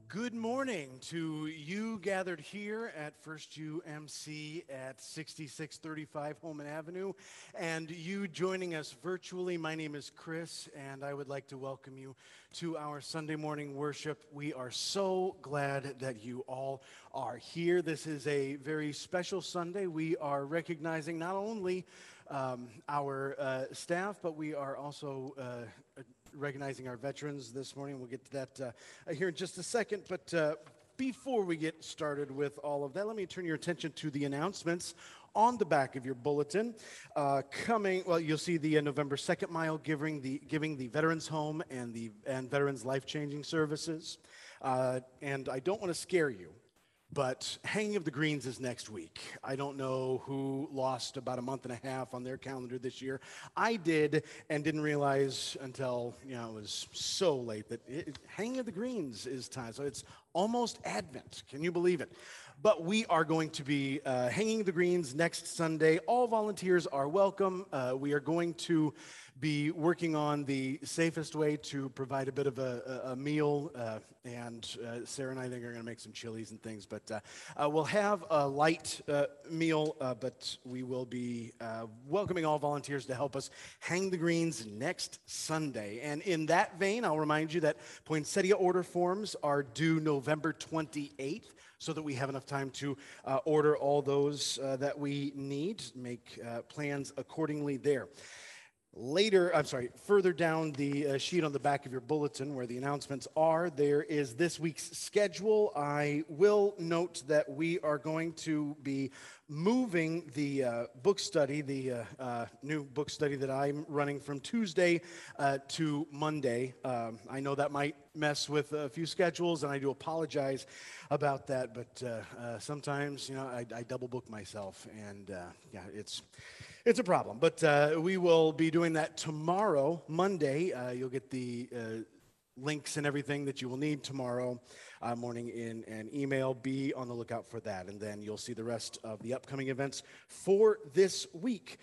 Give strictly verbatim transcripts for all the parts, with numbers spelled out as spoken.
Good morning to you gathered here at First U M C at sixty-six thirty-five Holman Avenue, and you joining us virtually. My name is Chris, and I would like to welcome you to our Sunday morning worship. We are so glad that you all are here. This is a very special Sunday. We are recognizing not only um, our uh, staff, but we are also uh, recognizing our veterans this morning. We'll get to that uh, here in just a second. But uh, before we get started with all of that, let me turn your attention to the announcements on the back of your bulletin. Uh, coming, well, you'll see the uh, November second mile giving the giving the Veterans Home and the and Veterans Life-Changing Services. Uh, and I don't want to scare you, but Hanging of the Greens is next week. I don't know who lost about a month and a half on their calendar this year. I did, and didn't realize until, you know, it was so late that it, Hanging of the Greens is time. So it's almost Advent. Can you believe it? But we are going to be uh, Hanging the Greens next Sunday. All volunteers are welcome. Uh, we are going to be working on the safest way to provide a bit of a, a, a meal. Uh, and uh, Sarah and I think are going to make some chilies and things. But uh, uh, we'll have a light uh, meal, uh, but we will be uh, welcoming all volunteers to help us hang the greens next Sunday. And in that vein, I'll remind you that poinsettia order forms are due November twenty-eighth. So that we have enough time to uh, order all those uh, that we need, make uh, plans accordingly there. Later, I'm sorry, further down the uh, sheet on the back of your bulletin where the announcements are, there is this week's schedule. I will note that we are going to be moving the uh, book study, the uh, uh, new book study that I'm running from Tuesday uh, to Monday. Um, I know that might mess with a few schedules, and I do apologize about that, but uh, uh, sometimes, you know, I, I double book myself, and uh, yeah, it's it's a problem. But uh, we will be doing that tomorrow, Monday. Uh, you'll get the uh, links and everything that you will need tomorrow uh, morning in an email. Be on the lookout for that, and then you'll see the rest of the upcoming events for this week.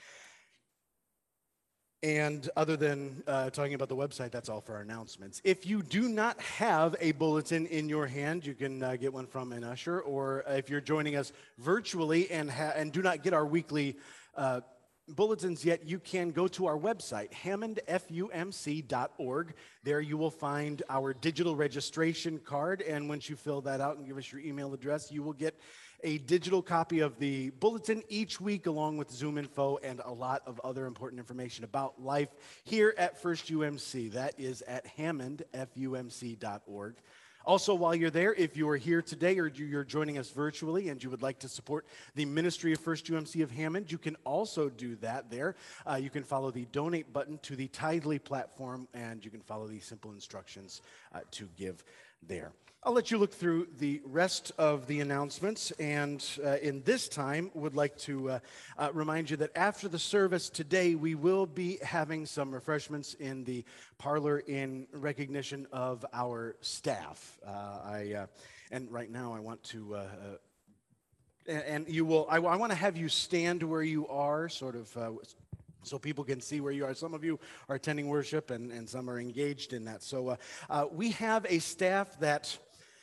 And other than uh, talking about the website, that's all for our announcements. If you do not have a bulletin in your hand, you can uh, get one from an usher, or if you're joining us virtually and ha- and do not get our weekly uh, bulletins yet, you can go to our website, hammond f u m c dot org. There you will find our digital registration card, and once you fill that out and give us your email address, you will get a digital copy of the bulletin each week, along with Zoom info and a lot of other important information about life here at First U M C. That is at hammond f u m c dot org. Also, while you're there, if you are here today or you're joining us virtually and you would like to support the ministry of First U M C of Hammond, you can also do that there. Uh, you can follow the donate button to the Tidely platform, and you can follow the simple instructions uh, to give there. I'll let you look through the rest of the announcements, and uh, in this time would like to uh, uh, remind you that after the service today, we will be having some refreshments in the parlor in recognition of our staff. Uh, I uh, and right now I want to. Uh, uh, and you will. I, I want to have you stand where you are, sort of. Uh, So people can see where you are. Some of you are attending worship, and, and some are engaged in that. So uh, uh, we have a staff that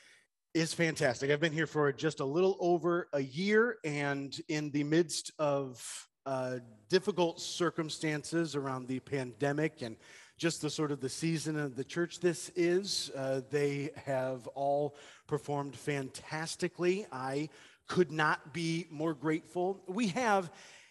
is fantastic. I've been here for just a little over a year, and in the midst of uh, difficult circumstances around the pandemic and just the sort of the season of the church this is, uh, they have all performed fantastically. I could not be more grateful. We have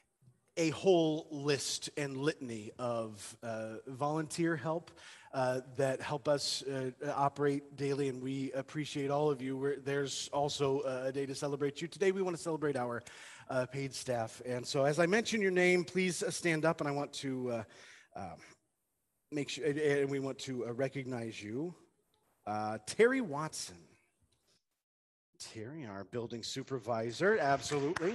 a whole list and litany of uh, volunteer help uh, that help us uh, operate daily, and we appreciate all of you. We're, there's also a day to celebrate you. Today we want to celebrate our uh, paid staff, and so as I mention your name, please uh, stand up, and I want to uh, uh, make sure, and we want to uh, recognize you. Uh, Terry Watson. Terry, our building supervisor, absolutely.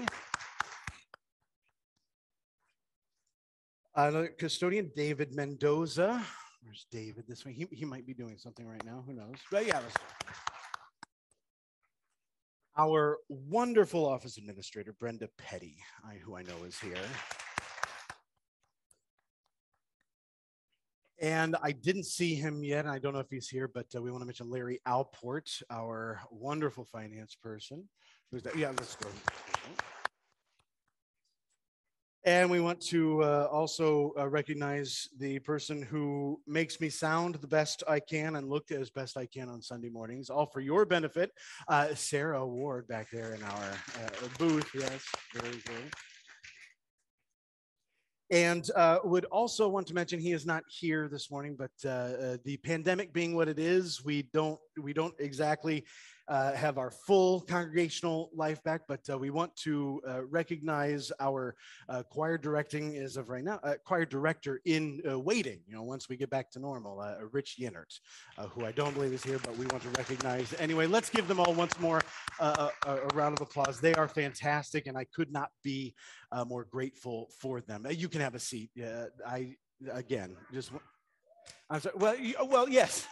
Uh, custodian David Mendoza. Where's David this way? He, he might be doing something right now. Who knows? But yeah, let's our wonderful office administrator, Brenda Petty, I, who I know is here. And I didn't see him yet. I don't know if he's here, but uh, we want to mention Larry Alport, our wonderful finance person. Who's that? Yeah, let's go. And we want to uh, also uh, recognize the person who makes me sound the best I can and look as best I can on Sunday mornings, all for your benefit. Uh, Sarah Ward back there in our uh, booth. Yes, very good. And uh, would also want to mention he is not here this morning, but uh, uh, the pandemic being what it is, we don't we don't exactly uh, have our full congregational life back, but uh, we want to uh, recognize our uh, choir directing as of right now, uh, choir director in uh, waiting. You know, once we get back to normal, uh, Rich Yennert, uh, who I don't believe is here, but we want to recognize anyway. Let's give them all once more uh, a, a round of applause. They are fantastic, and I could not be Uh, more grateful for them. Uh, you can have a seat. Uh, I again just. I'm sorry. Well, you, well, yes.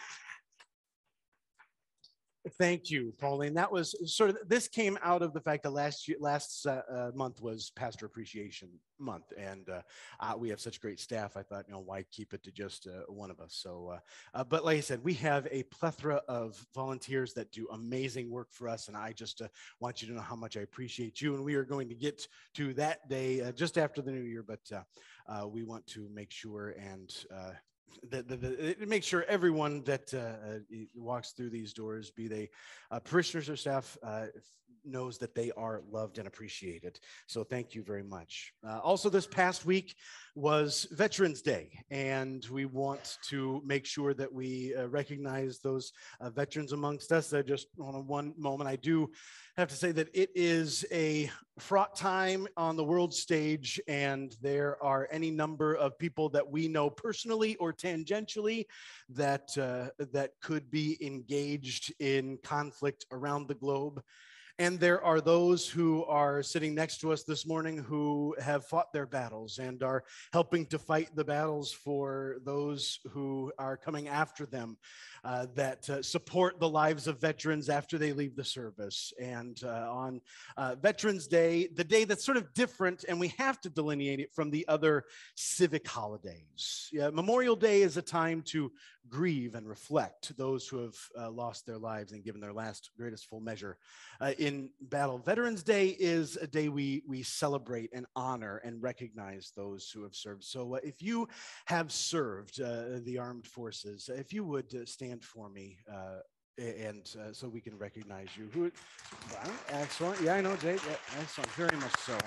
Thank you, Pauline. That was sort of, this came out of the fact that last year, last uh, uh, month was Pastor Appreciation Month, and uh, uh, we have such great staff. I thought, you know, why keep it to just uh, one of us? So, uh, uh, but like I said, we have a plethora of volunteers that do amazing work for us, and I just uh, want you to know how much I appreciate you. And we are going to get to that day uh, just after the new year, but uh, uh, we want to make sure and uh, The, the, the, make sure everyone that uh, walks through these doors, be they uh, parishioners or staff, uh, knows that they are loved and appreciated. So thank you very much. Uh, also, this past week was Veterans Day, and we want to make sure that we uh, recognize those uh, veterans amongst us. Uh, just on one moment, I do have to say that it is a fraught time on the world stage, and there are any number of people that we know personally or tangentially that uh, that could be engaged in conflict around the globe. And there are those who are sitting next to us this morning who have fought their battles and are helping to fight the battles for those who are coming after them, uh, that uh, support the lives of veterans after they leave the service. And uh, on uh, Veterans Day, the day that's sort of different, and we have to delineate it from the other civic holidays. Yeah, Memorial Day is a time to grieve and reflect those who have uh, lost their lives and given their last greatest full measure uh, in battle. Veterans Day is a day we we celebrate and honor and recognize those who have served. So uh, if you have served uh, the armed forces, if you would uh, stand for me uh, and uh, so we can recognize you. Who? Excellent. Yeah, I know, Jay. Yeah, excellent. Very much so.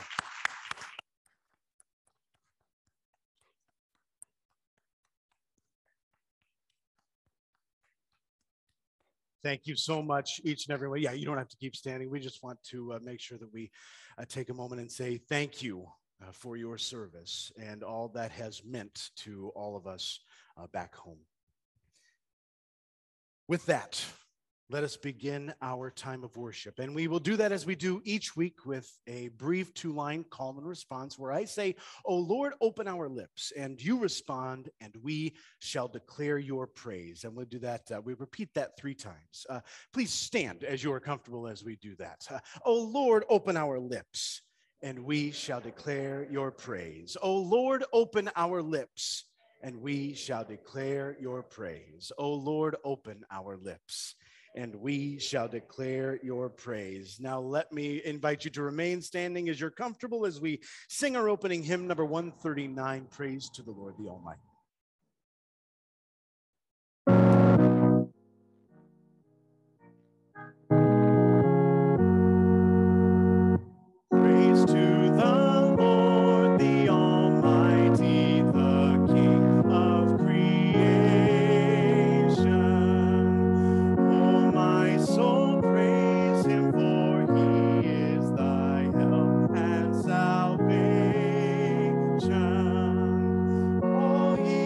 Thank you so much, each and every one. Yeah, you don't have to keep standing. We just want to uh, make sure that we uh, take a moment and say thank you uh, for your service and all that has meant to all of us uh, back home. With that, let us begin our time of worship. And we will do that as we do each week with a brief two-line call and response where I say, "O Lord, open our lips," and you respond, "and we shall declare your praise." And we'll do that. Uh, we repeat that three times. Uh, please stand as you are comfortable as we do that. Uh, "O Lord, open our lips, and we shall declare your praise." "O Lord, open our lips, and we shall declare your praise." "O Lord, open our lips, and we shall declare your praise." Now let me invite you to remain standing as you're comfortable as we sing our opening hymn, number one thirty-nine, Praise to the Lord the Almighty. Praise to the Lord the Almighty, the King of creation. Oh, my soul, praise him, for he is thy help and salvation. Oh, ye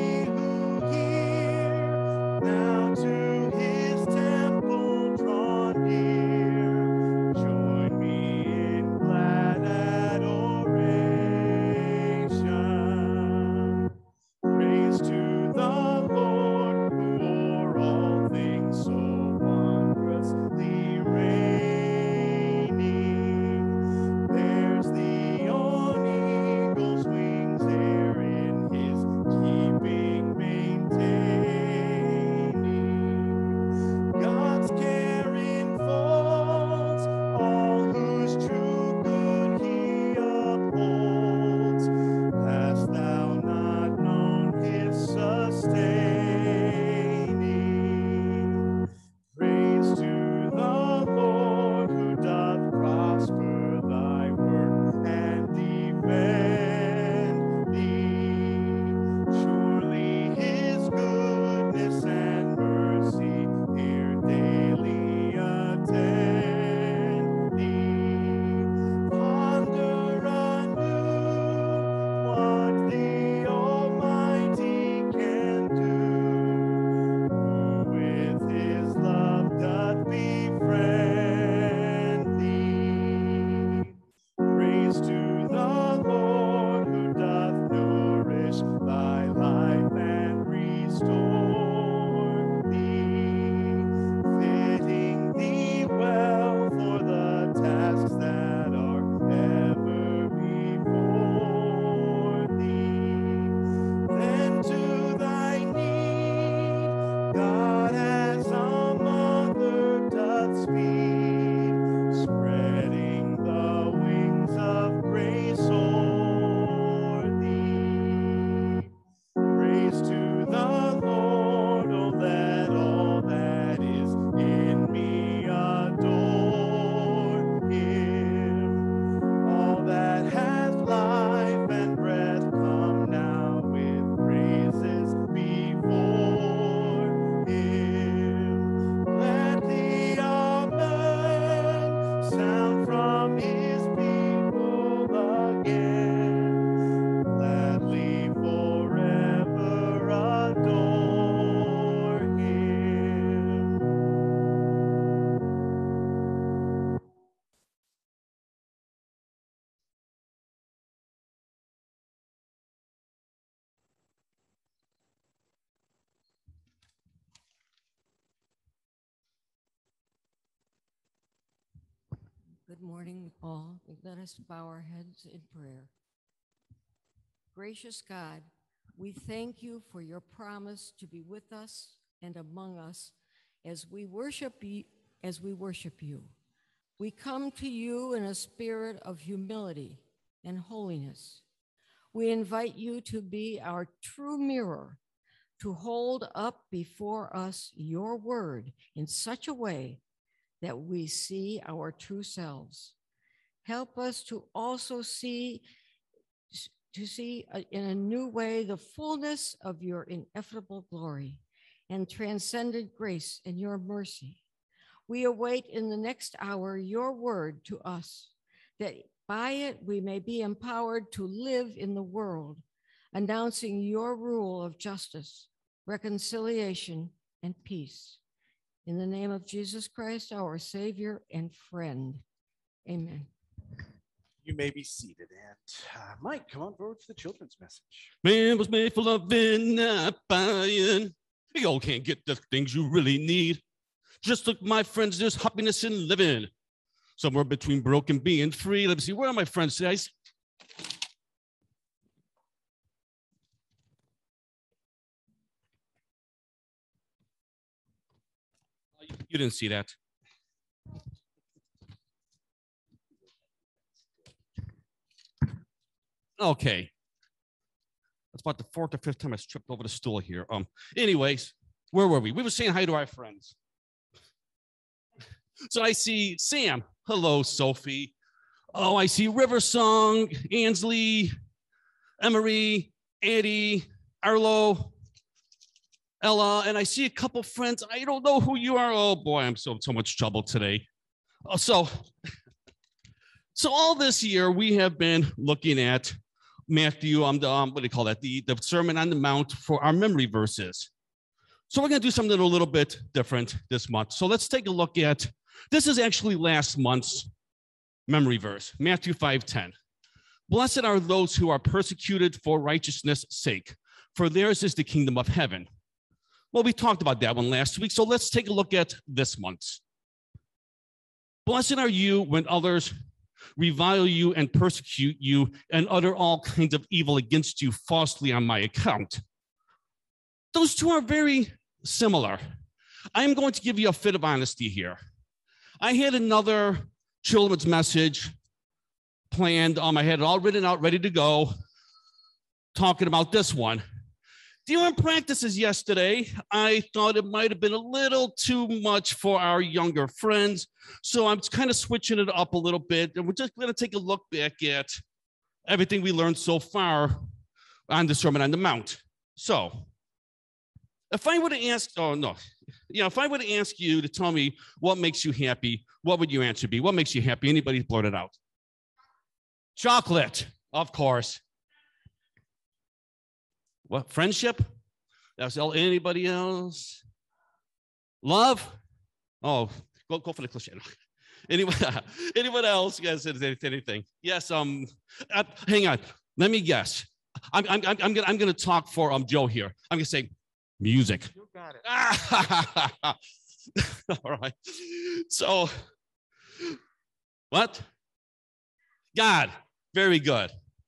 Good morning, all. Let us bow our heads in prayer. Gracious God, we thank you for your promise to be with us and among us as we worship you. As we worship you. We come to you in a spirit of humility and holiness. We invite you to be our true mirror, to hold up before us your word in such a way that we see our true selves. Help us to also see, to see in a new way the fullness of your ineffable glory and transcendent grace and your mercy. We await in the next hour your word to us, that by it we may be empowered to live in the world, announcing your rule of justice, reconciliation, and peace. In the name of Jesus Christ, our Savior and friend. Amen. You may be seated. And uh, Mike, come on forward to the children's message. Man was made for loving, not buying. You all can't get the things you really need. Just look, my friends, there's happiness in living. Somewhere between broke and being free. Let me see, where are my friends today? You didn't see that. Okay. That's about the fourth or fifth time I tripped over the stool here. Um. Anyways, where were we? We were saying hi to our friends. So I see Sam. Hello, Sophie. Oh, I see Riversong, Ansley, Emery, Eddie, Arlo, Ella, and I see a couple friends. I don't know who you are. Oh boy, I'm so so much trouble today. Oh, so, so all this year we have been looking at Matthew. Um, the, um, what do you call that? The the Sermon on the Mount for our memory verses. So we're going to do something a little bit different this month. So let's take a look at. This is actually last month's memory verse, Matthew five ten. Blessed are those who are persecuted for righteousness' sake, for theirs is the kingdom of heaven. Well, we talked about that one last week, so let's take a look at this month's. Blessed are you when others revile you and persecute you and utter all kinds of evil against you falsely on my account. Those two are very similar. I am going to give you a fit of honesty here. I had another children's message planned. Um, I had it all written out, ready to go, talking about this one. During practices yesterday, I thought it might have been a little too much for our younger friends, so I'm kind of switching it up a little bit, and we're just going to take a look back at everything we learned so far on the Sermon on the Mount. So, if I were to ask, oh no, yeah, if I were to ask you to tell me what makes you happy, what would your answer be? What makes you happy? Anybody blurt it out? Chocolate, of course. What, friendship? That's all. Anybody else? Love? Oh, go, go for the cliche. Anyone, anyone else? Yes, anything? Yes. Um. Uh, hang on. Let me guess. I'm I'm I'm gonna I'm gonna talk for um Joe here. I'm gonna say music. You got it. All right. So, what? God. Very good.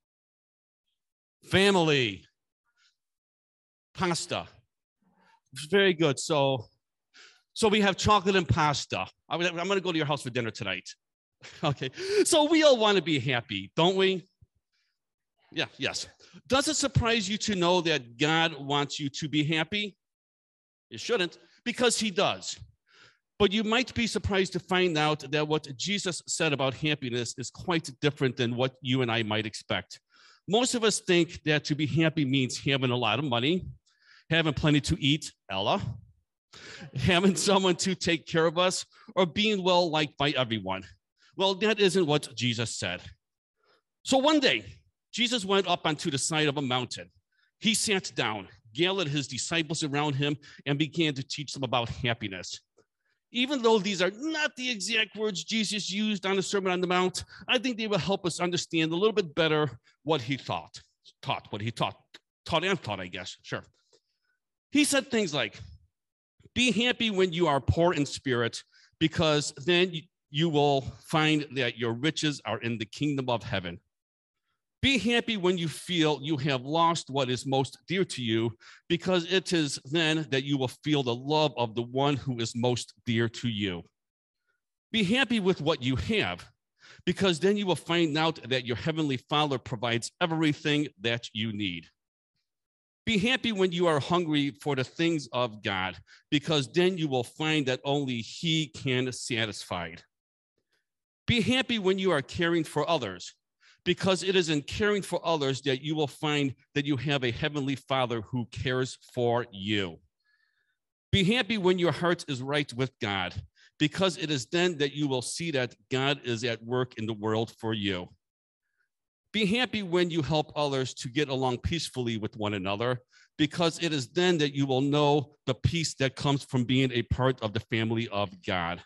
Family. Pasta. Very good. So, so we have chocolate and pasta. I'm going to go to your house for dinner tonight. Okay. So we all want to be happy, don't we? Yeah, yes. Does it surprise you to know that God wants you to be happy? It shouldn't, because he does. But you might be surprised to find out that what Jesus said about happiness is quite different than what you and I might expect. Most of us think that to be happy means having a lot of money, having plenty to eat, Ella, having someone to take care of us, or being well liked by everyone. Well, that isn't what Jesus said. So one day, Jesus went up onto the side of a mountain. He sat down, gathered his disciples around him, and began to teach them about happiness. Even though these are not the exact words Jesus used on the Sermon on the Mount, I think they will help us understand a little bit better what he taught, taught, what he taught, taught and taught, I guess, sure. He said things like, be happy when you are poor in spirit, because then you will find that your riches are in the kingdom of heaven. Be happy when you feel you have lost what is most dear to you, because it is then that you will feel the love of the one who is most dear to you. Be happy with what you have, because then you will find out that your heavenly Father provides everything that you need. Be happy when you are hungry for the things of God, because then you will find that only He can satisfy. Be happy when you are caring for others, because it is in caring for others that you will find that you have a heavenly Father who cares for you. Be happy when your heart is right with God, because it is then that you will see that God is at work in the world for you. Be happy when you help others to get along peacefully with one another, because it is then that you will know the peace that comes from being a part of the family of God.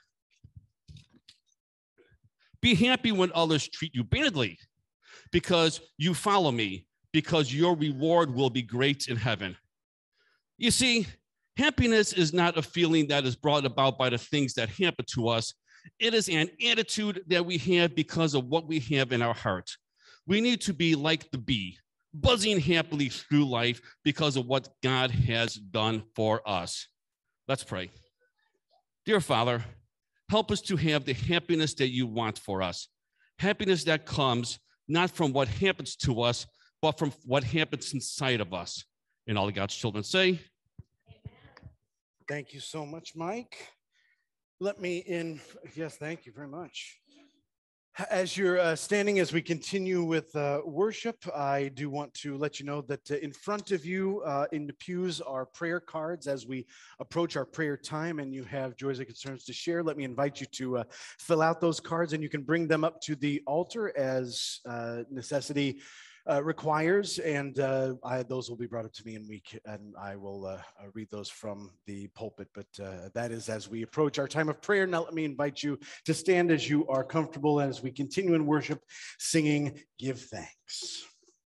Be happy when others treat you badly, because you follow me, because your reward will be great in heaven. You see, happiness is not a feeling that is brought about by the things that happen to us. It is an attitude that we have because of what we have in our heart. We need to be like the bee, buzzing happily through life because of what God has done for us. Let's pray. Dear Father, help us to have the happiness that you want for us. Happiness that comes not from what happens to us, but from what happens inside of us. And all of God's children say, Thank you so much, Mike. Let me in, yes, thank you very much. As you're uh, standing as we continue with uh, worship, I do want to let you know that uh, in front of you uh, in the pews are prayer cards as we approach our prayer time, and you have joys and concerns to share. Let me invite you to uh, fill out those cards, and you can bring them up to the altar as uh, necessity Uh, requires, and uh, I, those will be brought up to me, and we can, and I will uh, uh, read those from the pulpit. But uh, that is as we approach our time of prayer. Now let me invite you to stand as you are comfortable as we continue in worship, singing "Give Thanks."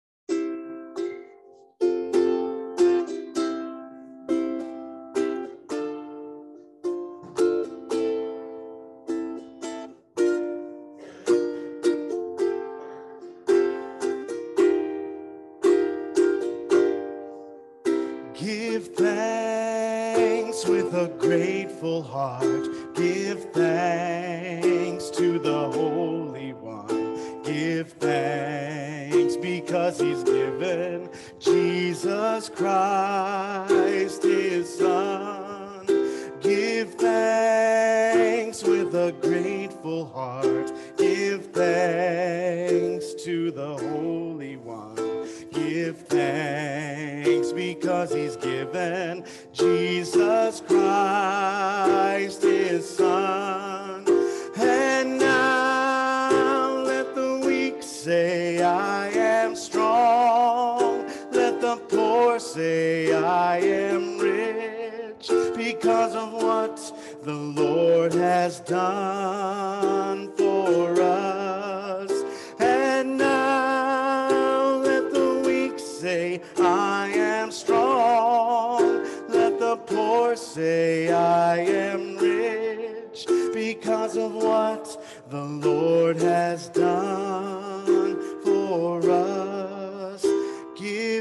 Give thanks with a grateful heart. Give thanks to the Holy One. Give thanks because He's given Jesus Christ, His Son. Give thanks with a grateful heart. Give thanks to the Holy One. Give thanks because He's given Jesus Christ, His Son. And now let the weak say, I am strong. Let the poor say, I am rich, because of what the Lord has done for us. And now let the weak say, I am strong. Let the poor say, I am rich, because of what the Lord has done for us. Give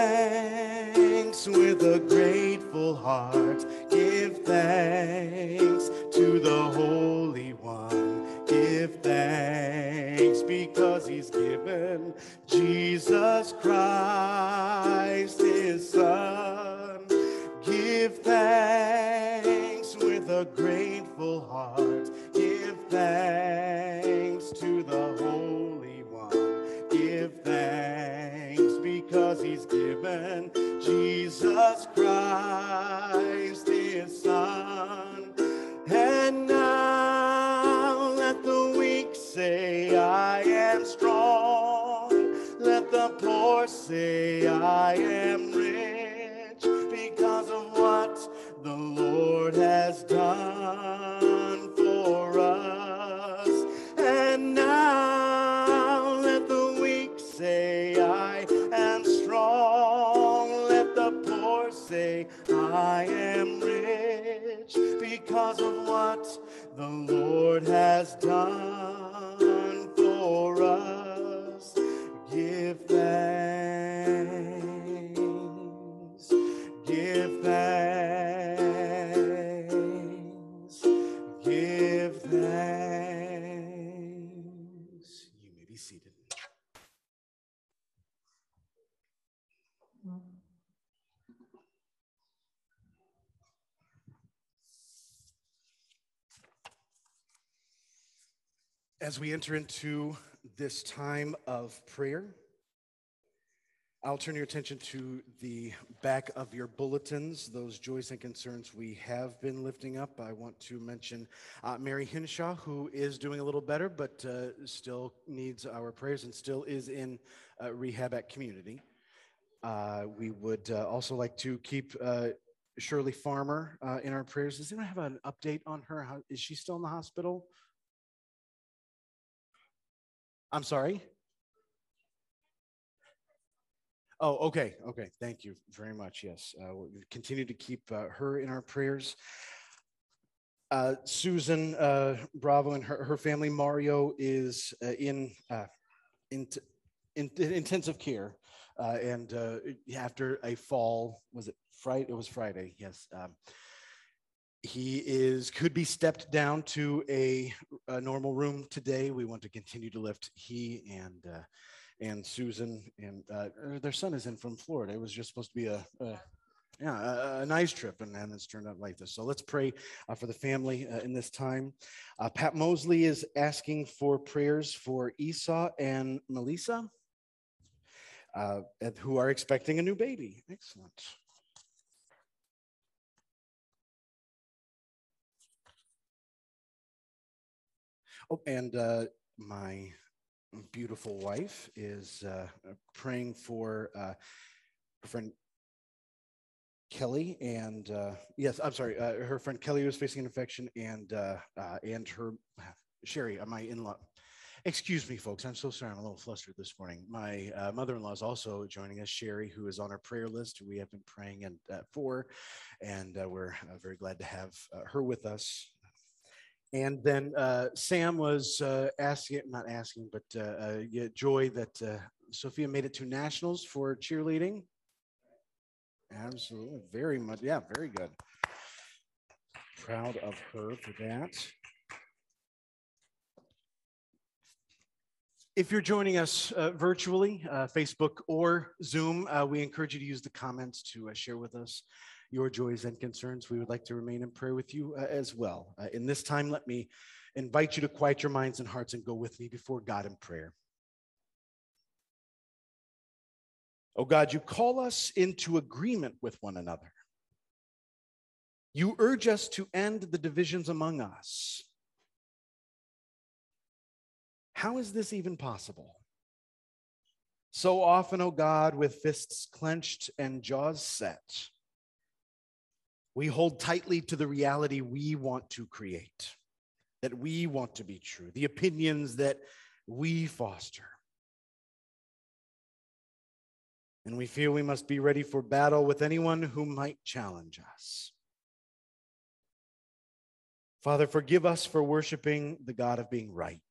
thanks with a grateful heart. Give thanks to the Holy One. Give thanks because He's given Jesus Christ, His Son. Give thanks with a grateful heart. Give thanks to the Holy One. Give thanks because He's given Jesus Christ, His Son. And now let the weak say, I am strong. Let the poor say, I am rich, because of what the Lord has done for us. And now let the weak say, I am strong. Let the poor say, I am rich, because of what the Lord has done for us. Give thanks, give thanks, give thanks. You may be seated. As we enter into this time of prayer, I'll turn your attention to the back of your bulletins, those joys and concerns we have been lifting up. I want to mention uh, Mary Hinshaw, who is doing a little better, but uh, still needs our prayers and still is in uh, rehab at Community. Uh, we would uh, also like to keep uh, Shirley Farmer uh, in our prayers. Does anyone have an update on her? How, is she still in the hospital? I'm sorry? Oh, okay, okay. Thank you very much. Yes, uh, we'll continue to keep uh, her in our prayers. Uh, Susan uh, Bravo and her, her family, Mario, is uh, in, uh, in, in in intensive care. Uh, and uh, after a fall, was it Friday? It was Friday, yes. Um, He is could be stepped down to a, a normal room today. We want to continue to lift he and uh, and Susan and uh, their son is in from Florida. It was just supposed to be a, a yeah a, a nice trip, and then it's turned out like this. So let's pray uh, for the family uh, in this time. Uh, Pat Mosley is asking for prayers for Esau and Melissa, uh, who are expecting a new baby. Excellent. Oh, and uh, my beautiful wife is uh, praying for uh, her friend Kelly, and uh, yes, I'm sorry, uh, her friend Kelly was facing an infection, and uh, uh, and her Sherry, uh, my in-law. Excuse me, folks. I'm so sorry. I'm a little flustered this morning. My uh, mother-in-law is also joining us, Sherry, who is on our prayer list, who we have been praying and uh, for, and uh, we're uh, very glad to have uh, her with us. And then uh, Sam was uh, asking, not asking, but uh, uh, yeah, joy that uh, Sophia made it to nationals for cheerleading. Absolutely, very much, yeah, very good. Proud of her for that. If you're joining us uh, virtually, uh, Facebook or Zoom, uh, we encourage you to use the comments to uh, share with us your joys and concerns. We would like to remain in prayer with you uh, as well. Uh, in this time, let me invite you to quiet your minds and hearts and go with me before God in prayer. Oh God, you call us into agreement with one another. You urge us to end the divisions among us. How is this even possible? So often, oh God, with fists clenched and jaws set, we hold tightly to the reality we want to create, that we want to be true, the opinions that we foster. And we feel we must be ready for battle with anyone who might challenge us. Father, forgive us for worshiping the God of being right.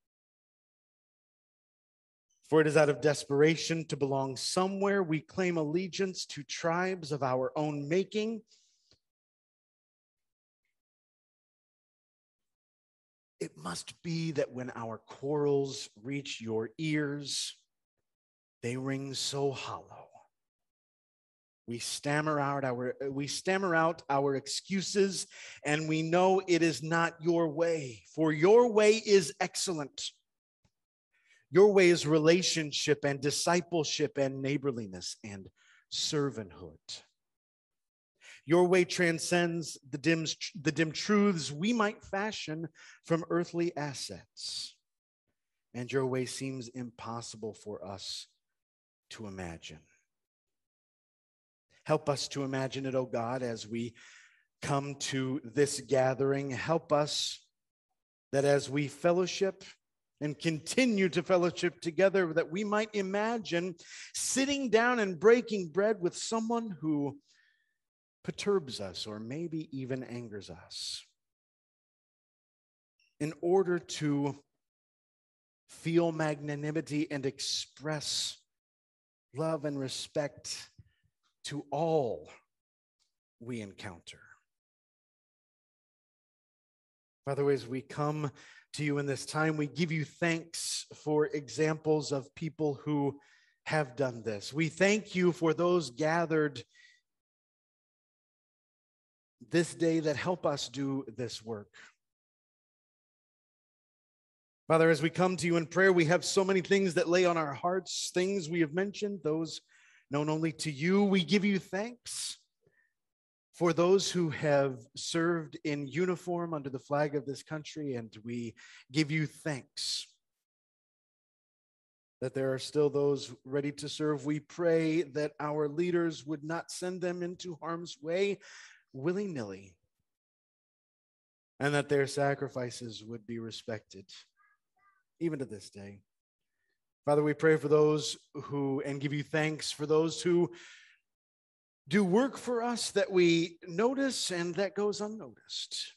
For it is out of desperation to belong somewhere we claim allegiance to tribes of our own making. It must be that when our quarrels reach your ears, they ring so hollow. We stammer out our we stammer out our excuses, and we know it is not your way, for your way is excellent. Your way is relationship and discipleship and neighborliness and servanthood. Your way transcends the dim, the dim truths we might fashion from earthly assets. And your way seems impossible for us to imagine. Help us to imagine it, oh God, as we come to this gathering. Help us that as we fellowship and continue to fellowship together, that we might imagine sitting down and breaking bread with someone who perturbs us or maybe even angers us. in order to feel magnanimity and express love and respect to all we encounter. Father, as we come to you in this time, we give you thanks for examples of people who have done this. We thank you for those gathered this day that help us do this work. Father, as we come to you in prayer, we have so many things that lay on our hearts, things we have mentioned, those known only to you. We give you thanks for those who have served in uniform under the flag of this country, and we give you thanks that there are still those ready to serve. We pray that our leaders would not send them into harm's way willy-nilly, and that their sacrifices would be respected, even to this day. Father, we pray for those who, and give you thanks for those who do work for us that we notice and that goes unnoticed.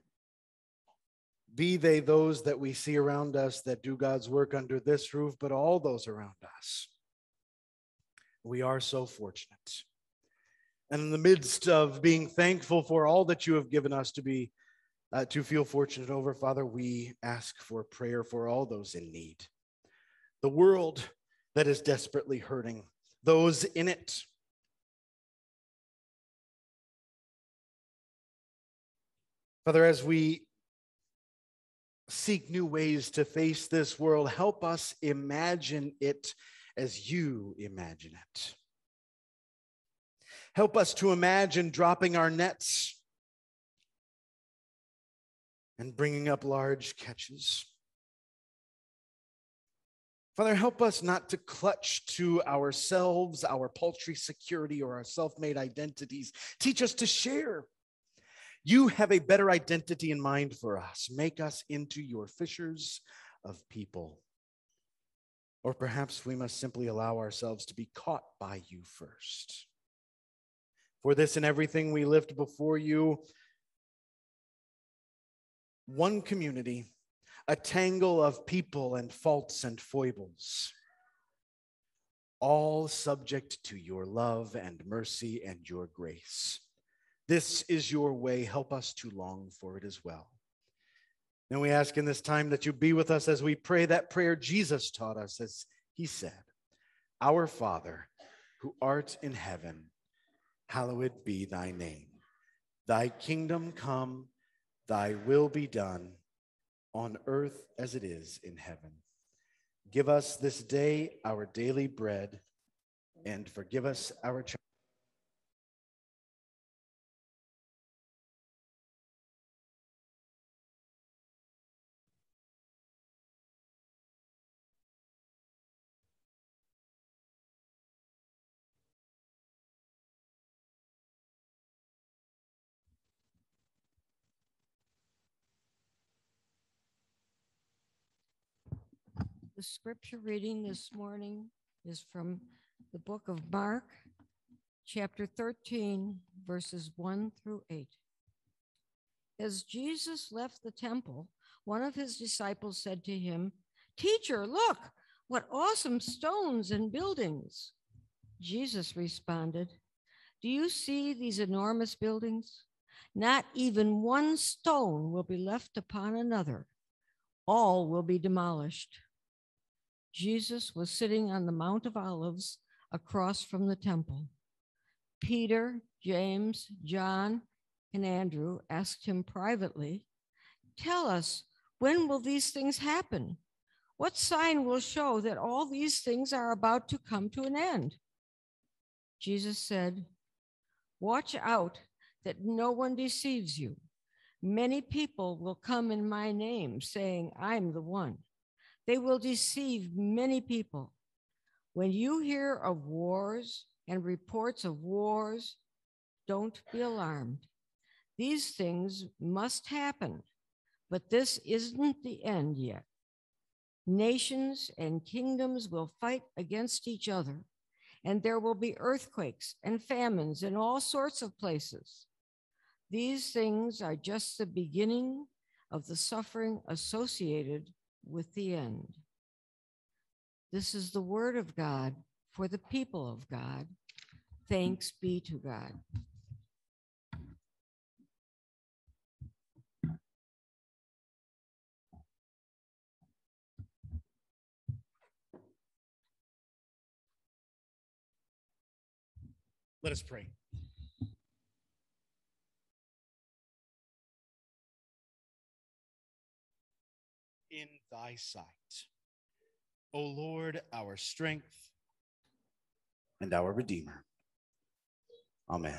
Be they those that we see around us that do God's work under this roof, but all those around us. We are so fortunate. And in the midst of being thankful for all that you have given us to be, uh, to feel fortunate over, Father, we ask for prayer for all those in need. The world that is desperately hurting, those in it. Father, as we seek new ways to face this world, help us imagine it as you imagine it. Help us to imagine dropping our nets and bringing up large catches. Father, help us not to clutch to ourselves, our paltry security, or our self-made identities. Teach us to share. You have a better identity in mind for us. Make us into your fishers of people. Or perhaps we must simply allow ourselves to be caught by you first. For this and everything we lift before you, one community, a tangle of people and faults and foibles, all subject to your love and mercy and your grace. This is your way. Help us to long for it as well. And we ask in this time that you be with us as we pray that prayer Jesus taught us, as he said, "Our Father, who art in heaven, hallowed be thy name. Thy kingdom come, thy will be done, on earth as it is in heaven. Give us this day our daily bread, and forgive us our trespasses. The scripture reading this morning is from the book of Mark, chapter thirteen, verses one through eight. As Jesus left the temple, one of his disciples said to him, "Teacher, look, what awesome stones and buildings." Jesus responded, "Do you see these enormous buildings? Not even one stone will be left upon another. All will be demolished." Jesus was sitting on the Mount of Olives across from the temple. Peter, James, John, and Andrew asked him privately, "Tell us, when will these things happen? What sign will show that all these things are about to come to an end?" Jesus said, "Watch out that no one deceives you. Many people will come in my name, saying, 'I'm the one.' They will deceive many people. When you hear of wars and reports of wars, don't be alarmed. These things must happen, but this isn't the end yet. Nations and kingdoms will fight against each other, and there will be earthquakes and famines in all sorts of places. These things are just the beginning of the suffering associated with the end. This is the word of God for the people of God. Thanks be to God. Let us pray. In thy sight, O Lord, our strength and our Redeemer. Amen.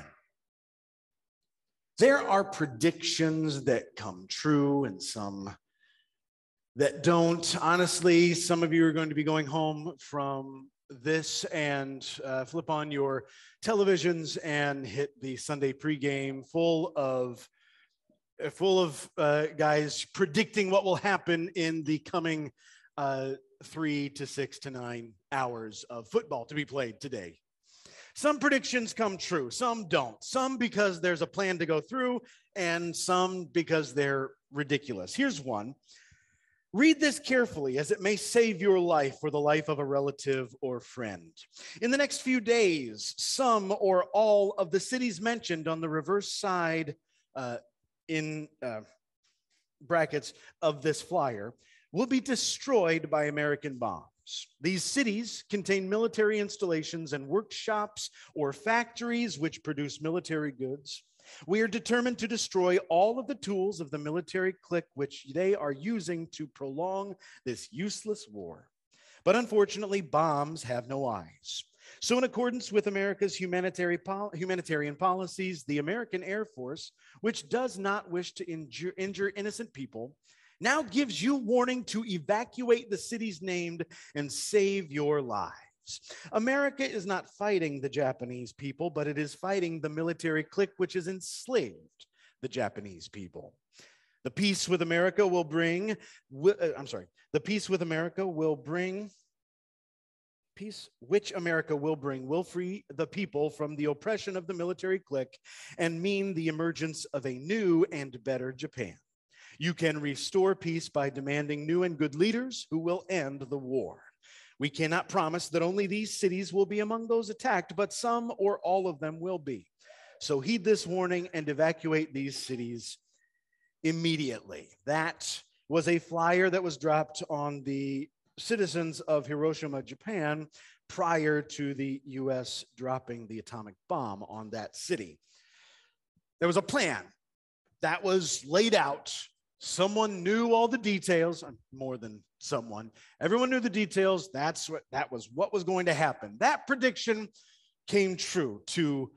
There are predictions that come true and some that don't. Honestly, some of you are going to be going home from this and uh, flip on your televisions and hit the Sunday pregame full of full of uh, guys predicting what will happen in the coming uh, three to six to nine hours of football to be played today. Some predictions come true, some don't. Some because there's a plan to go through, and some because they're ridiculous. Here's one. Read this carefully, as it may save your life or the life of a relative or friend. In the next few days, some or all of the cities mentioned on the reverse side uh, in uh, brackets of this flyer will be destroyed by American bombs. These cities contain military installations and workshops or factories which produce military goods. We are determined to destroy all of the tools of the military clique which they are using to prolong this useless war. But unfortunately, bombs have no eyes. So in accordance with America's humanitarian, pol- humanitarian policies, the American Air Force, which does not wish to injure, injure innocent people, now gives you warning to evacuate the cities named and save your lives. America is not fighting the Japanese people, but it is fighting the military clique which has enslaved the Japanese people. The peace with America will bring, uh, I'm sorry, the peace with America will bring, peace which America will bring will free the people from the oppression of the military clique and mean the emergence of a new and better Japan. You can restore peace by demanding new and good leaders who will end the war. We cannot promise that only these cities will be among those attacked, but some or all of them will be. So heed this warning and evacuate these cities immediately. That was a flyer that was dropped on the citizens of Hiroshima, Japan, prior to the U S dropping the atomic bomb on that city. There was a plan that was laid out. Someone knew all the details, more than someone. Everyone knew the details. That's what, that was what was going to happen. That prediction came true to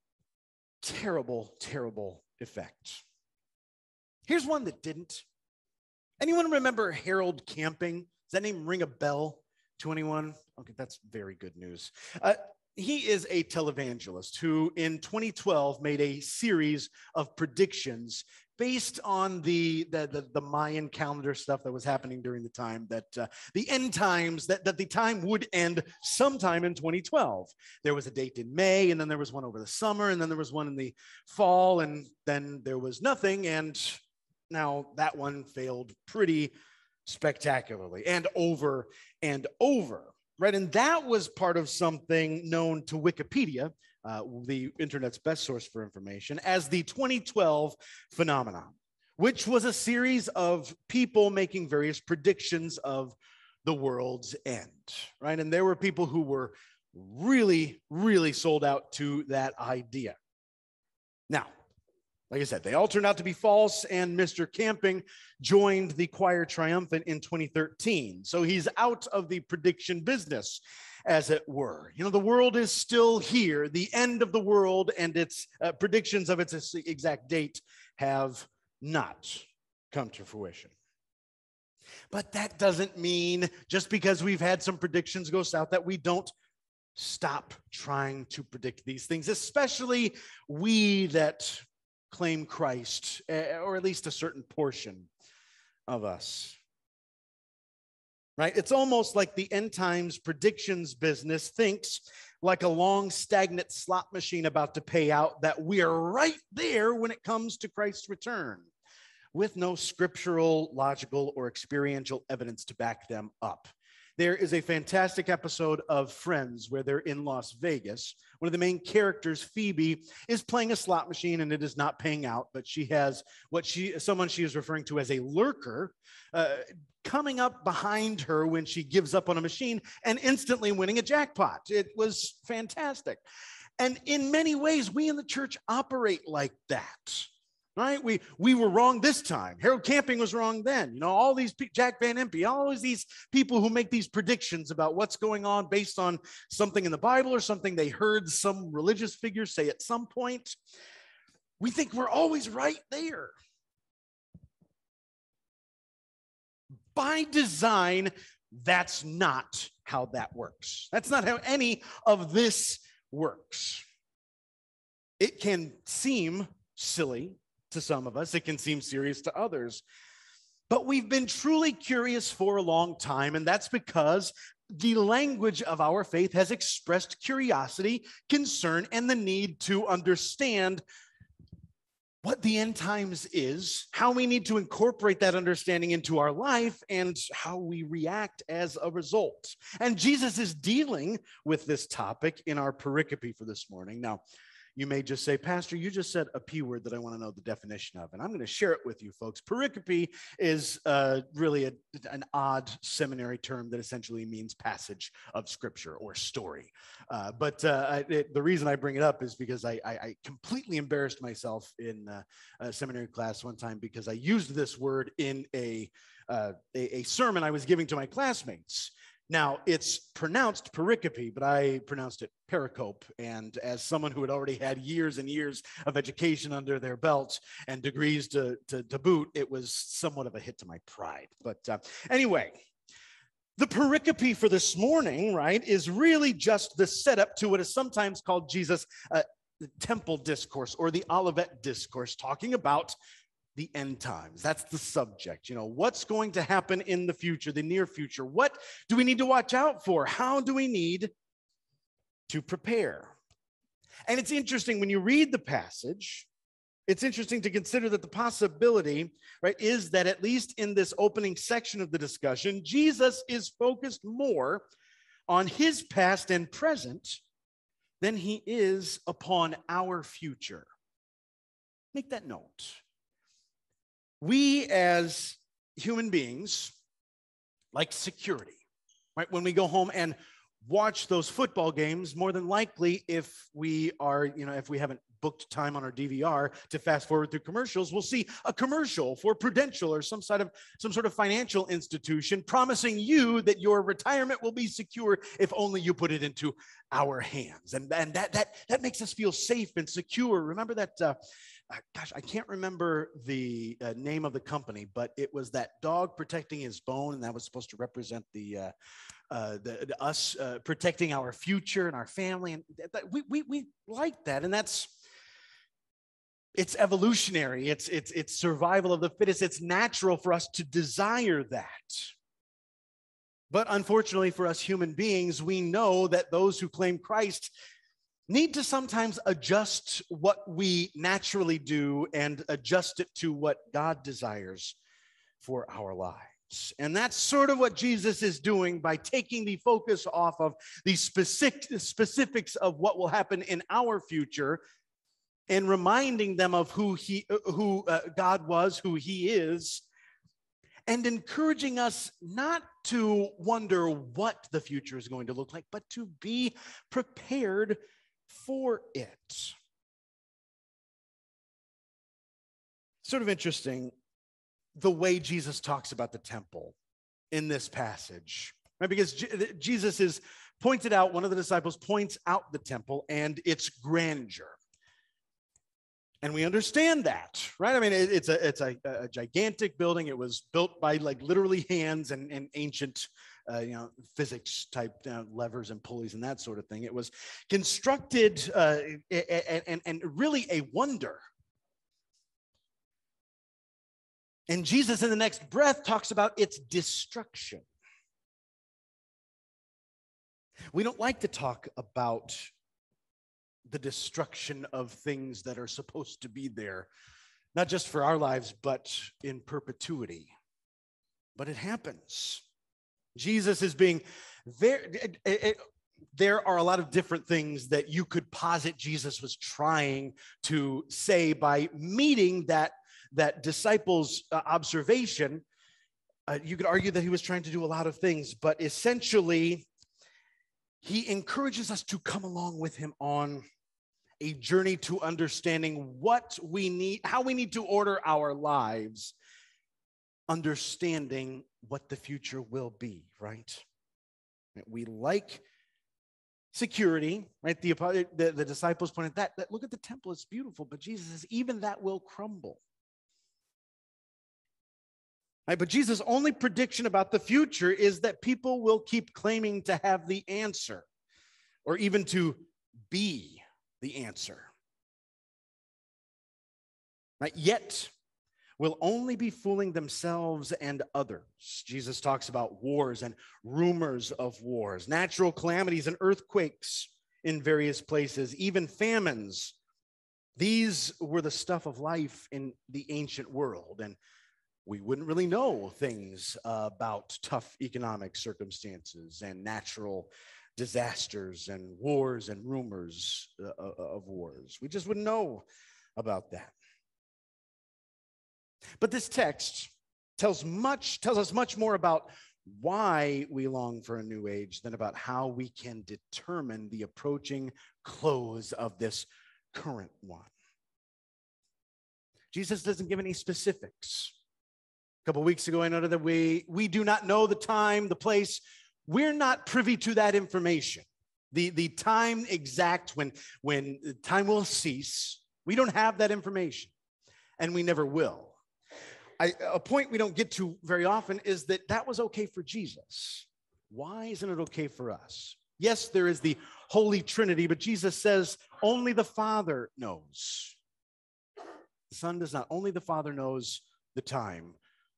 terrible, terrible effect. Here's one that didn't. Anyone remember Harold Camping? Does that name ring a bell to anyone? Okay, that's very good news. Uh, he is a televangelist who in twenty twelve made a series of predictions based on the, the, the, the Mayan calendar stuff that was happening during the time that uh, the end times, that, that the time would end sometime in twenty twelve. There was a date in May, and then there was one over the summer, and then there was one in the fall, and then there was nothing. And now that one failed pretty spectacularly and over and over, right? And that was part of something known to Wikipedia, uh, the internet's best source for information, as the twenty twelve phenomenon, which was a series of people making various predictions of the world's end, right? And there were people who were really, really sold out to that idea. Now, like I said, they all turned out to be false, and Mister Camping joined the choir triumphant in twenty thirteen. So he's out of the prediction business, as it were. You know, the world is still here. The end of the world and its uh, predictions of its exact date have not come to fruition. But that doesn't mean just because we've had some predictions go south that we don't stop trying to predict these things, especially we that claim Christ, or at least a certain portion of us, right? It's almost like the end times predictions business thinks, like a long stagnant slot machine about to pay out, that we are right there when it comes to Christ's return. with no scriptural, logical, or experiential evidence to back them up. There is a fantastic episode of Friends where they're in Las Vegas. One of the main characters, Phoebe, is playing a slot machine and it is not paying out, but she has what she, someone she is referring to as a lurker, uh, coming up behind her when she gives up on a machine and instantly winning a jackpot. It was fantastic. And in many ways, we in the church operate like that. Right? We we were wrong this time. Harold Camping was wrong then. You know, all these, Jack Van Impe, all these people who make these predictions about what's going on based on something in the Bible or something they heard some religious figure say at some point. We think we're always right there. By design, that's not how that works. That's not how any of this works. It can seem silly to some of us. It can seem serious to others. But we've been truly curious for a long time, and that's because the language of our faith has expressed curiosity, concern, and the need to understand what the end times is, how we need to incorporate that understanding into our life, and how we react as a result. And Jesus is dealing with this topic in our pericope for this morning. Now, you may just say, Pastor, you just said a P word that I want to know the definition of, and I'm going to share it with you folks. Pericope is uh, really a, an odd seminary term that essentially means passage of scripture or story. Uh, but uh, it, the reason I bring it up is because I, I, I completely embarrassed myself in uh, a seminary class one time because I used this word in a, uh, a, a sermon I was giving to my classmates. Now, it's pronounced pericope, but I pronounced it pericope. And as someone who had already had years and years of education under their belt and degrees to, to, to boot, it was somewhat of a hit to my pride. But uh, anyway, the pericope for this morning, right, is really just the setup to what is sometimes called Jesus' uh, temple discourse or the Olivet discourse, talking about the end times. That's the subject. You know, what's going to happen in the future, the near future? What do we need to watch out for? How do we need to prepare? And it's interesting when you read the passage, it's interesting to consider that the possibility, right, is that at least in this opening section of the discussion, Jesus is focused more on his past and present than he is upon our future. Make that note. We as human beings like security, right? When we go home and watch those football games, more than likely, if we are, you know, if we haven't booked time on our D V R to fast forward through commercials, we'll see a commercial for Prudential or some sort of some sort of financial institution promising you that your retirement will be secure if only you put it into our hands. And, and that, that, that makes us feel safe and secure. Remember that, uh, gosh, I can't remember the uh, name of the company, but it was that dog protecting his bone, and that was supposed to represent the, uh, uh, the, the us uh, protecting our future and our family, and that, we we we like that, and that's it's evolutionary. It's it's it's survival of the fittest. It's natural for us to desire that. But unfortunately for us human beings, we know that those who claim Christ need to sometimes adjust what we naturally do and adjust it to what God desires for our lives. And that's sort of what Jesus is doing by taking the focus off of the specific, specifics of what will happen in our future and reminding them of who he, who uh, God was, who he is, and encouraging us not to wonder what the future is going to look like, but to be prepared for it. Sort of interesting the way Jesus talks about the temple in this passage, right? Because J- Jesus is pointed out, one of the disciples points out the temple and its grandeur. And we understand that, right? I mean, it, it's a it's a, a gigantic building. It was built by like literally hands and, and ancient, uh, you know, physics type uh, levers and pulleys and that sort of thing. It was constructed uh, and, and, and really a wonder. And Jesus in the next breath talks about its destruction. We don't like to talk about the destruction of things that are supposed to be there not just for our lives, but in perpetuity. But it happens. Jesus is being very, it, it, there are a lot of different things that you could posit Jesus was trying to say by meeting that, that disciples' uh, observation. Uh, you could argue that he was trying to do a lot of things, but essentially, he encourages us to come along with him on a journey to understanding what we need, how we need to order our lives, understanding what the future will be, right? We like security, right? The, the, the disciples pointed that, that, look at the temple, it's beautiful, but Jesus says, even that will crumble. Right, but Jesus' only prediction about the future is that people will keep claiming to have the answer or even to be the answer. Right, yet will only be fooling themselves and others. Jesus talks about wars and rumors of wars, natural calamities and earthquakes in various places, even famines. These were the stuff of life in the ancient world, and we wouldn't really know things uh, about tough economic circumstances and natural disasters and wars and rumors uh, of wars. We just wouldn't know about that. But this text tells much, tells us much more about why we long for a new age than about how we can determine the approaching close of this current one. Jesus doesn't give any specifics. A couple weeks ago, I noted that we, we do not know the time, the place. We're not privy to that information. The, the time exact when, when time will cease, we don't have that information, and we never will. I, a point we don't get to very often is that that was okay for Jesus. Why isn't it okay for us? Yes, there is the Holy Trinity, but Jesus says only the Father knows. The Son does not. Only the Father knows the time,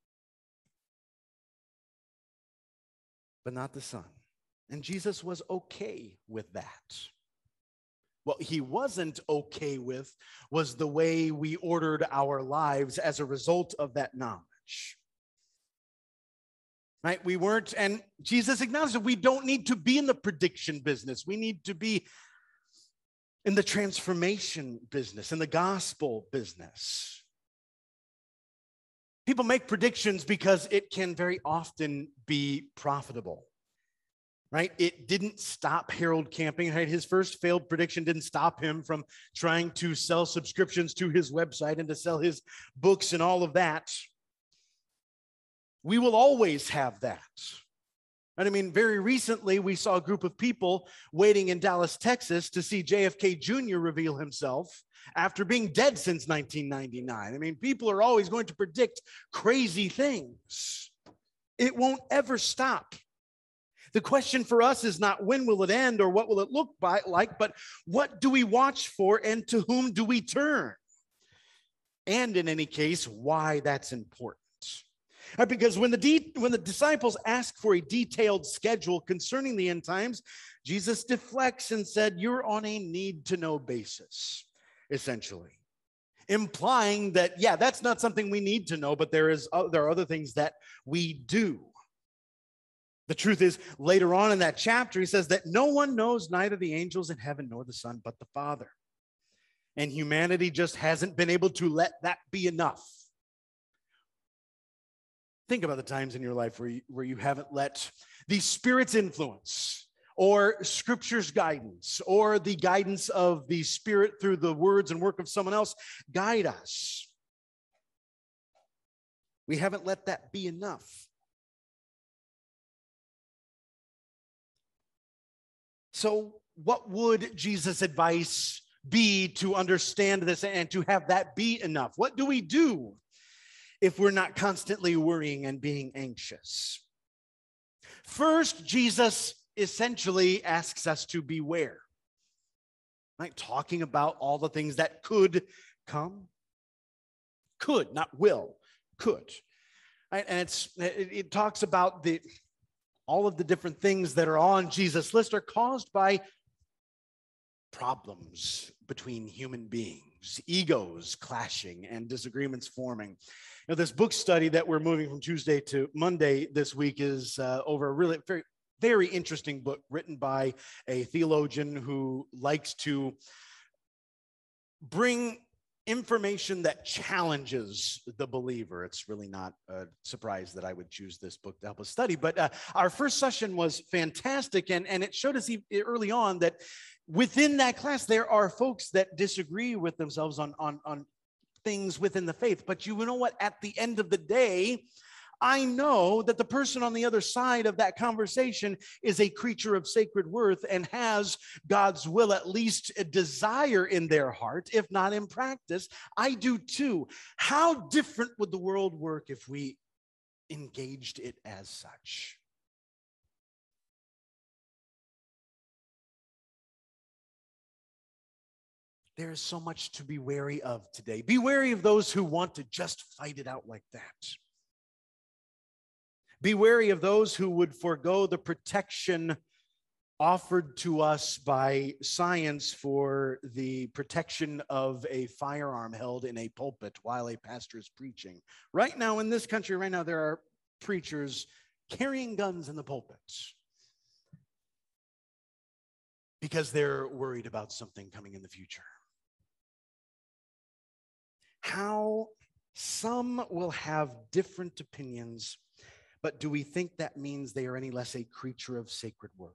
but not the Son. And Jesus was okay with that. What he wasn't okay with was the way we ordered our lives as a result of that knowledge. Right? We weren't, and Jesus acknowledged that we don't need to be in the prediction business. We need to be in the transformation business, in the gospel business. People make predictions because it can very often be profitable. Right? It didn't stop Harold Camping, right? His first failed prediction didn't stop him from trying to sell subscriptions to his website and to sell his books and all of that. We will always have that. And I mean, very recently, we saw a group of people waiting in Dallas, Texas to see J F K Junior reveal himself after being dead since nineteen ninety-nine. I mean, people are always going to predict crazy things. It won't ever stop. The question for us is not when will it end or what will it look by, like, but what do we watch for and to whom do we turn? And in any case, why that's important. Right, because when the, de- when the disciples asked for a detailed schedule concerning the end times, Jesus deflects and said, you're on a need-to-know basis, essentially. Implying that, yeah, that's not something we need to know, but there is uh, there are other things that we do. The truth is, later on in that chapter, he says that no one knows, neither the angels in heaven nor the Son, but the Father. And humanity just hasn't been able to let that be enough. Think about the times in your life where you, where you haven't let the Spirit's influence or Scripture's guidance or the guidance of the Spirit through the words and work of someone else guide us. We haven't let that be enough. So what would Jesus' advice be to understand this and to have that be enough? What do we do if we're not constantly worrying and being anxious? First, Jesus essentially asks us to beware, right? Talking about all the things that could come. Could, not will, could. Right? And it's it, it talks about the all of the different things that are on Jesus' list are caused by problems between human beings. issues, egos clashing, and disagreements forming. Now, this book study that we're moving from Tuesday to Monday this week is uh, over a really very, very interesting book written by a theologian who likes to bring information that challenges the believer. It's really not a surprise that I would choose this book to help us study, but uh, our first session was fantastic, and, and it showed us early on that within that class, there are folks that disagree with themselves on, on, on things within the faith. But you know what? At the end of the day, I know that the person on the other side of that conversation is a creature of sacred worth and has God's will, at least a desire in their heart, if not in practice. I do too. How different would the world work if we engaged it as such? There is so much to be wary of today. Be wary of those who want to just fight it out like that. Be wary of those who would forego the protection offered to us by science for the protection of a firearm held in a pulpit while a pastor is preaching. Right now in this country, right now, there are preachers carrying guns in the pulpits because they're worried about something coming in the future. How some will have different opinions, but do we think that means they are any less a creature of sacred worth?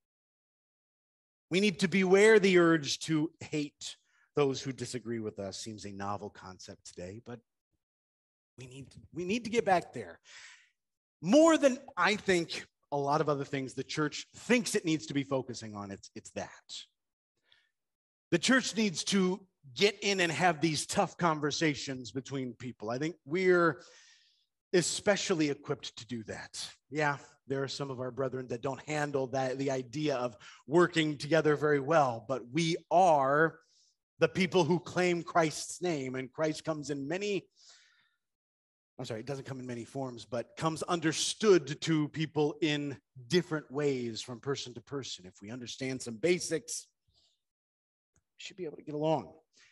We need to beware the urge to hate those who disagree with us. Seems a novel concept today, but we need to, we need to get back there. More than I think a lot of other things the church thinks it needs to be focusing on, it's, it's that. The church needs to get in and have these tough conversations between people. I think we're especially equipped to do that. Yeah, there are some of our brethren that don't handle that, the idea of working together very well, but we are the people who claim Christ's name, and Christ comes in many, I'm sorry, it doesn't come in many forms, but comes understood to people in different ways from person to person. If we understand some basics, we should be able to get along.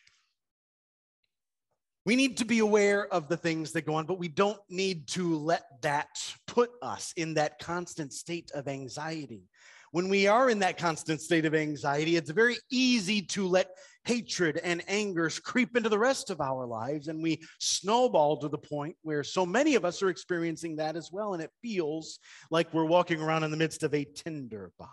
We need to be aware of the things that go on, but we don't need to let that put us in that constant state of anxiety. When we are in that constant state of anxiety, it's very easy to let hatred and anger creep into the rest of our lives, and we snowball to the point where so many of us are experiencing that as well, and it feels like we're walking around in the midst of a tinderbox.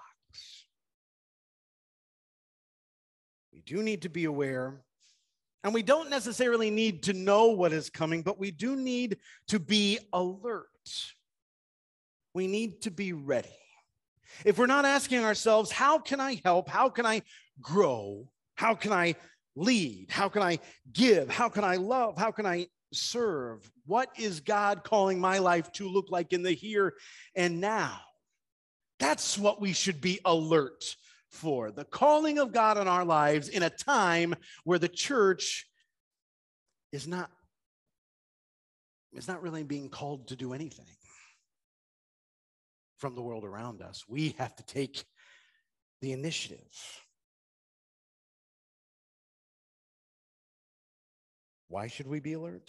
We do need to be aware. And we don't necessarily need to know what is coming, but we do need to be alert. We need to be ready. If we're not asking ourselves, how can I help? How can I grow? How can I lead? How can I give? How can I love? How can I serve? What is God calling my life to look like in the here and now? That's what we should be alert for, the calling of God on our lives in a time where the church is not, is not really being called to do anything from the world around us. We have to take the initiative. Why should we be alert?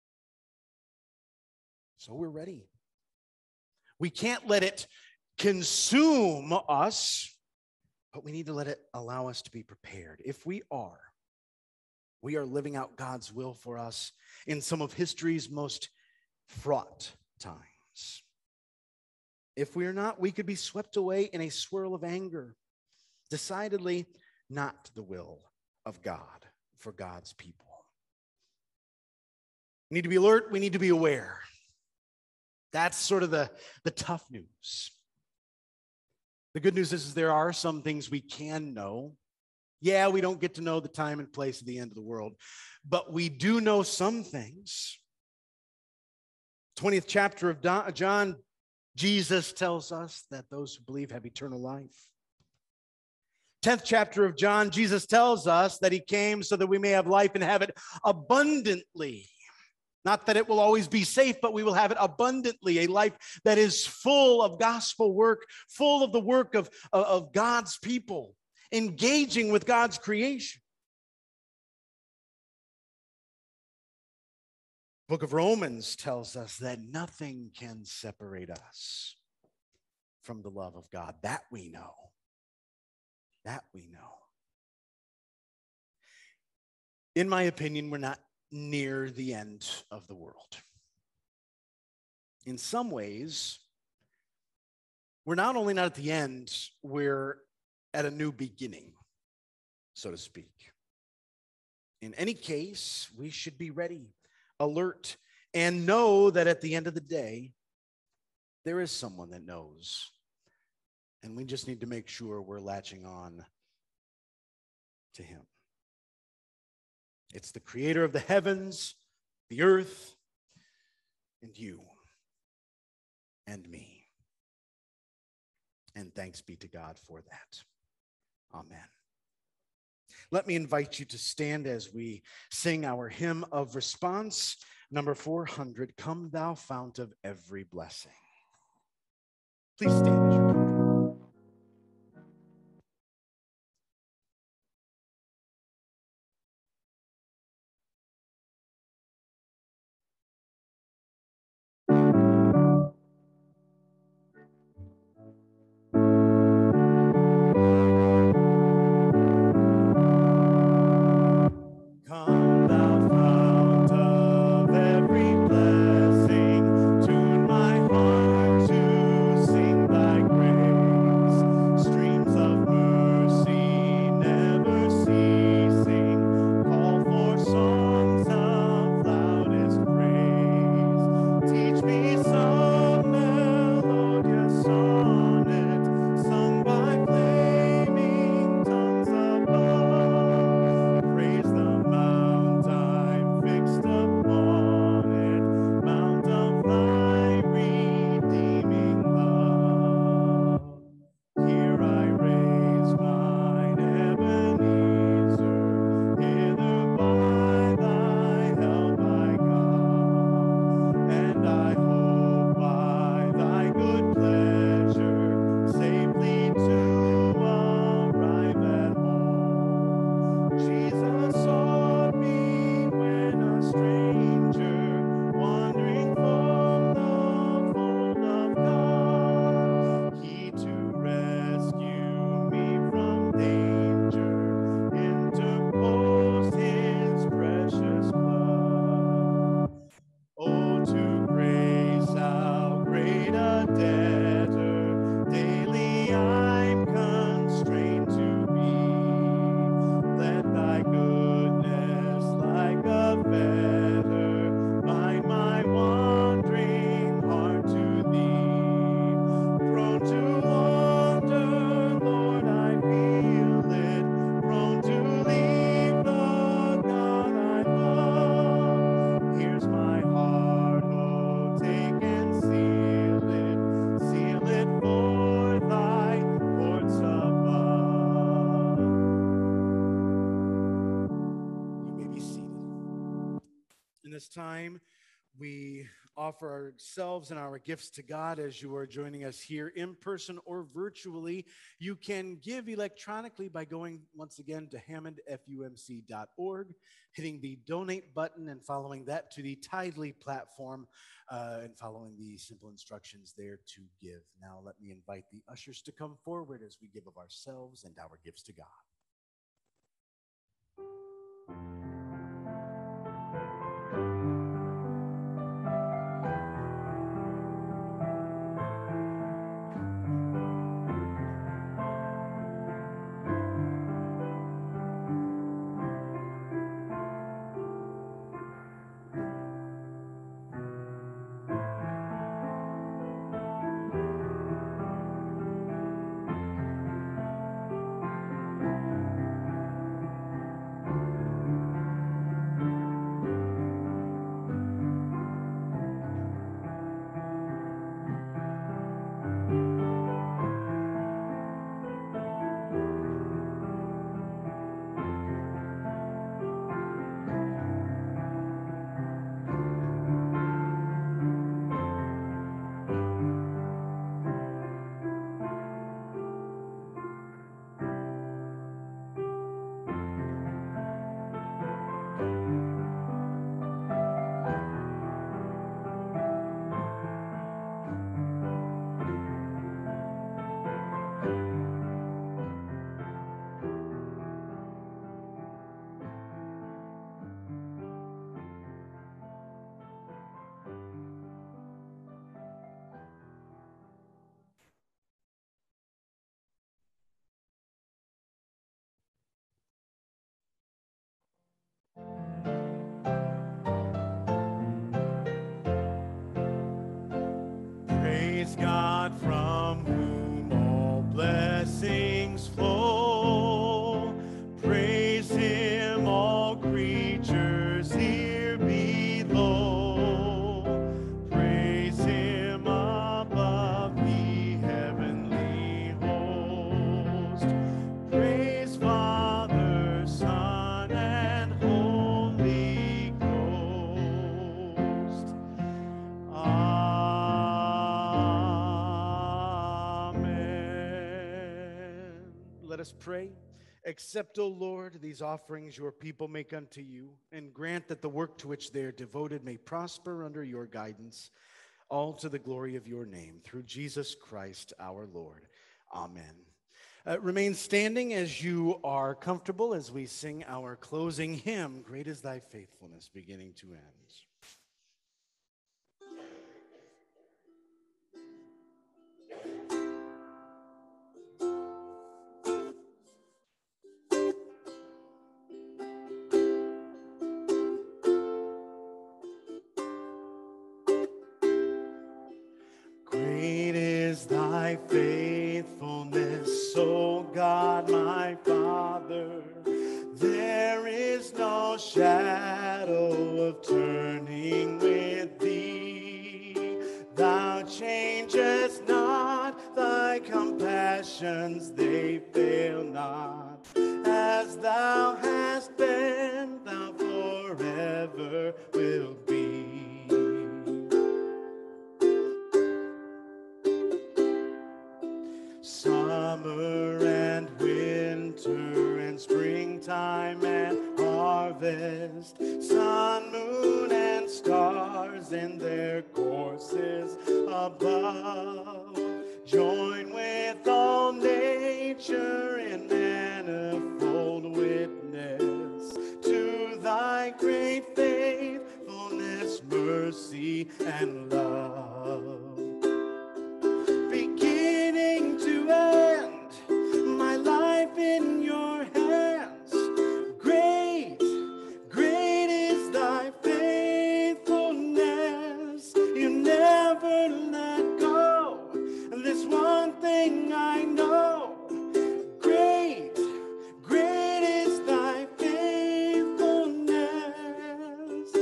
So we're ready. We can't let it consume us, but we need to let it allow us to be prepared. If we are, we are living out God's will for us in some of history's most fraught times. If we are not, we could be swept away in a swirl of anger. Decidedly not the will of God for God's people. We need to be alert. We need to be aware. That's sort of the, the tough news. The good news is, is there are some things we can know. Yeah, we don't get to know the time and place of the end of the world, but we do know some things. twentieth chapter of John, Jesus tells us that those who believe have eternal life. tenth chapter of John, Jesus tells us that he came so that we may have life and have it abundantly. Not that it will always be safe, but we will have it abundantly, a life that is full of gospel work, full of the work of, of, of God's people, engaging with God's creation. Book of Romans tells us that nothing can separate us from the love of God. That we know. That we know. In my opinion, we're not near the end of the world. In some ways, we're not only not at the end, we're at a new beginning, so to speak. In any case, we should be ready, alert, and know that at the end of the day, there is someone that knows. And we just need to make sure we're latching on to him. It's the creator of the heavens, the earth, and you, and me. And thanks be to God for that. Amen. Let me invite you to stand as we sing our hymn of response, number four hundred, Come Thou Fount of Every Blessing. Please stand as you're comfortable. Come thou fount of every blessing, tune my heart to sing thy grace. Streams of mercy never ceasing, call for songs of loudest praise. Teach me some melodious sonnet, sung by flaming tongues above. Praise the mount I'm fixed upon it, mount of thy redeeming love. Here I raise mine Ebenezer, hither by thy help I come, and I hope by thy good pleasure safely to arrive at home. Jesus sought me when a stranger, wandering from the fold of God. He to rescue me from danger interposed his precious blood. Oh, to grace how great a debtor daily I'm constrained to be. Let thy goodness like a fetter bind my wandering heart to thee. Prone to wander, Lord, I feel it. Prone to leave the God I love. Here's my heart, oh, take and seal it. Seal it for thy courts above. You may be seated. In this time, we offer ourselves and our gifts to God as you are joining us here in person or virtually. You can give electronically by going once again to hammond f u m c dot org, hitting the donate button and following that to the Tidely platform uh, and following the simple instructions there to give. Now let me invite the ushers to come forward as we give of ourselves and our gifts to God. Praise God from whom all blessings flow. Praise him, all creatures here below. Praise him above the heavenly host. Praise Father, Son, and Holy Ghost. Amen. Let us pray. Accept, O Lord, these offerings your people make unto you, and grant that the work to which they are devoted may prosper under your guidance, all to the glory of your name, through Jesus Christ our Lord. Amen. Uh, remain standing as you are comfortable as we sing our closing hymn, Great is Thy Faithfulness, beginning to end. Great is thy faithfulness, O God, my Father. There is no shadow of turning with thee. Thou changest not, thy compassions, they fail not. As thou hast been, thou forever wilt be. Summer and winter and springtime and harvest, sun, moon, and stars in their courses above, join with all nature in manifold witness to thy great faithfulness, mercy, and love. Beginning to end, my life in your hands. Great, great is thy faithfulness. You never let go. This one thing I know. Great, great is thy faithfulness.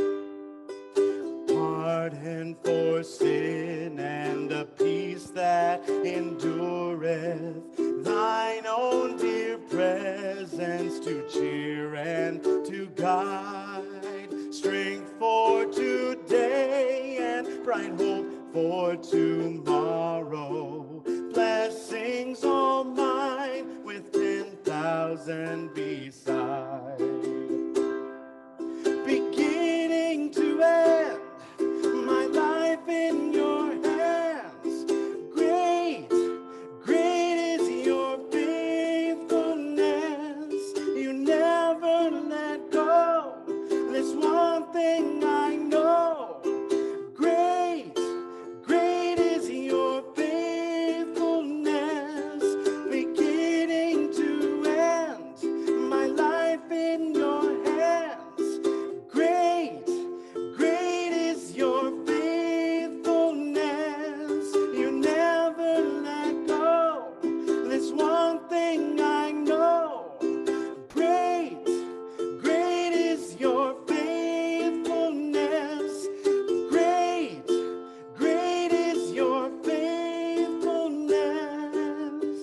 Pardon for sin and a peace that endureth, thine own dear presence to cheer and to guide, strength for today and bright hope for tomorrow, blessings all mine with ten thousand beside. Beginning to end, my life in your hands. Great, great is your faithfulness. You never let go. This one thing I know. Great, great is your faithfulness. Beginning to end, my life in your hands. Great, great is your faithfulness. You never let go. This one thing I know. Great, great is your faithfulness. Great, great is your faithfulness.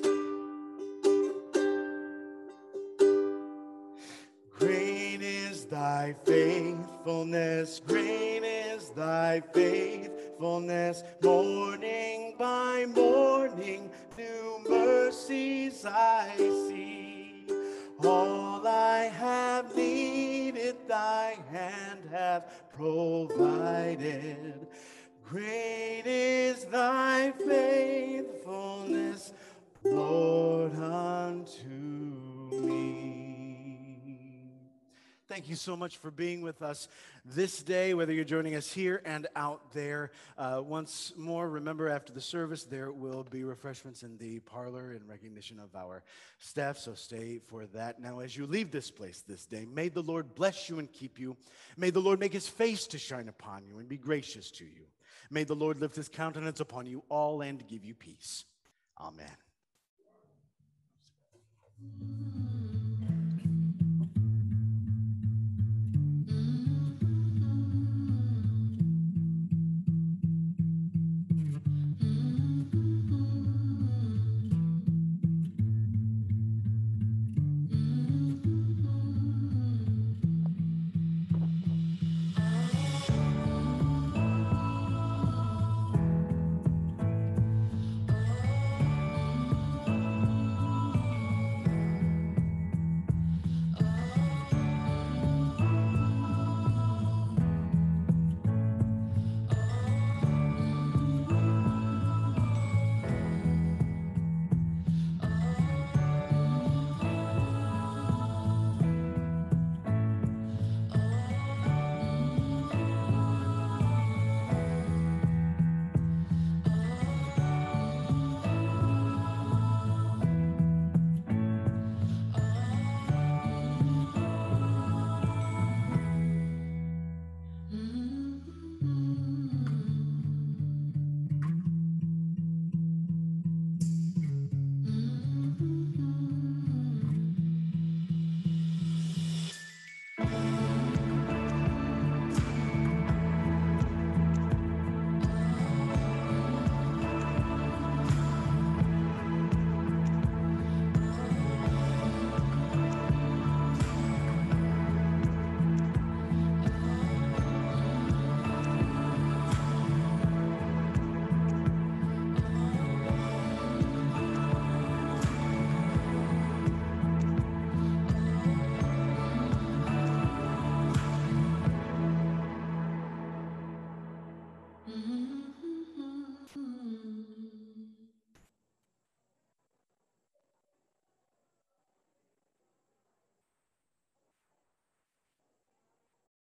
Great is thy faithfulness, great is thy faithfulness. Morning by morning, new mercies I see. All I have needed, thy hand hath provided. Great is thy faithfulness, Lord, unto me. Thank you so much for being with us this day, whether you're joining us here and out there. Uh, once more, remember after the service, there will be refreshments in the parlor in recognition of our staff, so stay for that. Now, as you leave this place this day, may the Lord bless you and keep you. May the Lord make his face to shine upon you and be gracious to you. May the Lord lift his countenance upon you all and give you peace. Amen.